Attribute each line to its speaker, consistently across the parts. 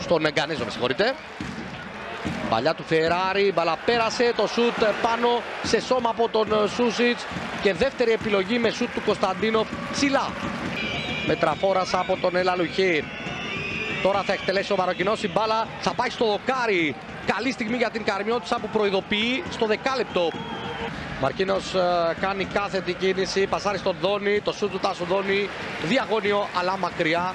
Speaker 1: στον Γκανέζο, με συγχωρείτε. Παλιά του Φεράρι, μπαλά πέρασε, το σουτ πάνω σε σώμα από τον Σούσιτς και δεύτερη επιλογή με σουτ του Κωνσταντίνοφ ψηλά. Με τραφόρας από τον Ελαλουχή. Τώρα θα εκτελέσει ο Μαροκινός, η μπάλα θα πάει στο δοκάρι. Καλή στιγμή για την Καρμιώτισσα που προειδοποιεί στο δεκάλεπτο. Μαρκίνος κάνει κάθετη κίνηση, πασάρει στον Δόνη, το σουτ του Τάσου Δόνη, διαγώνιο αλλά μακριά.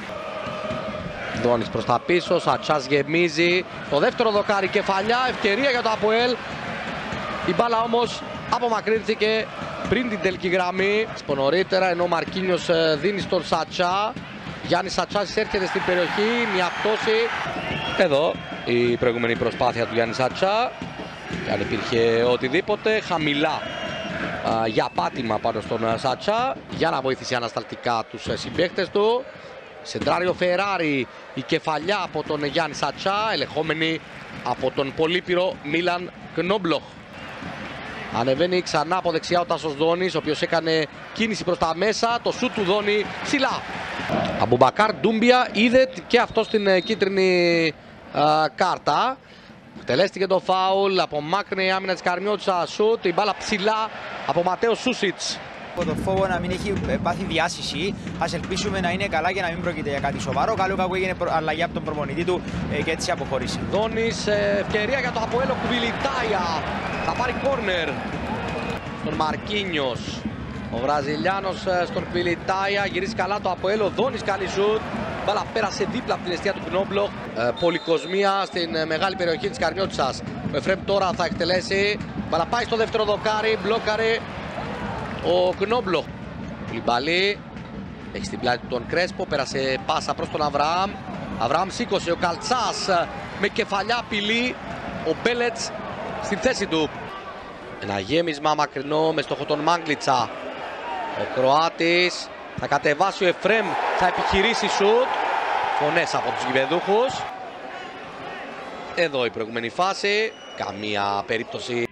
Speaker 1: Δόνης προς τα πίσω, Σατσάς γεμίζει, το δεύτερο δοκάρι, κεφαλιά, ευκαιρία για το ΑΠΟΕΛ. Η μπάλα όμως απομακρύνθηκε πριν την τελική γραμμή. Νωρίτερα, ενώ ο Μαρκίνιος δίνει στον Σατσά. Γιάννης Σατσάς έρχεται στην περιοχή, μια πτώση. Εδώ η προηγούμενη προσπάθεια του Γιάννη Σατσά. Και αν υπήρχε οτιδήποτε, χαμηλά για πάτημα πάνω στον Σατσά για να βοηθήσει ανασταλτικά τους συμπαίκτες του. Σεντράριο Φεράρι, η κεφαλιά από τον Γιάννη Σατσά, ελεγχόμενη από τον πολύπειρο Μίλαν Κνόμπλοχ. Ανεβαίνει ξανά από δεξιά ο Τάσος Δόνης, ο οποίος έκανε κίνηση προς τα μέσα, το σουτ του Δόνη ψηλά. Αμπουμπακάρ Ντούμπια είδε και αυτό στην κίτρινη κάρτα. Τελέστηκε το φάουλ, απομάκρυνε η άμυνα της Καρμιώτισσα, σουτ, η μπάλα ψηλά από Ματέο Σούσιτς.
Speaker 2: Από το φόβο να μην έχει πάθει διάσηση, ας ελπίσουμε να είναι καλά και να μην πρόκειται για κάτι σοβαρό. Καλό κακό έγινε αλλαγή από τον προπονητή του και έτσι αποχωρήσει.
Speaker 1: Δόνης, ευκαιρία για το Αποέλο, Κουβιλιτάια, θα πάρει κόρνερ στον Μαρκίνιος. Ο Βραζιλιάνος στον Κουβιλιτάια, γυρίζει καλά το Αποέλο, Δόνης καλή σουτ. Μπάλα πέρασε δίπλα από την αιστεία του Κνόμπλοχ. Πολυκοσμία στην μεγάλη περιοχή της Καρμιώτισσας. Ο Εφρέμ τώρα θα εκτελέσει. Μπάλα πάει στο δεύτερο δοκάρι, μπλόκαρε ο Κνόμπλοχ. Λιμπαλή έχει στην πλάτη του τον Κρέσπο, πέρασε πάσα προς τον Αβραάμ. Αβραάμ σήκωσε, ο Καλτσάς με κεφαλιά απειλή, ο Μπέλετς στη θέση του. Ένα γέμισμα μακρινό με στόχο τον Μάγκλιτσα. Ο Κροάτης θα κατεβάσει, ο Εφρέμ θα επιχειρήσει σουτ. Φωνές από τους γηπεδούχους. Εδώ η προηγούμενη φάση, καμία περίπτωση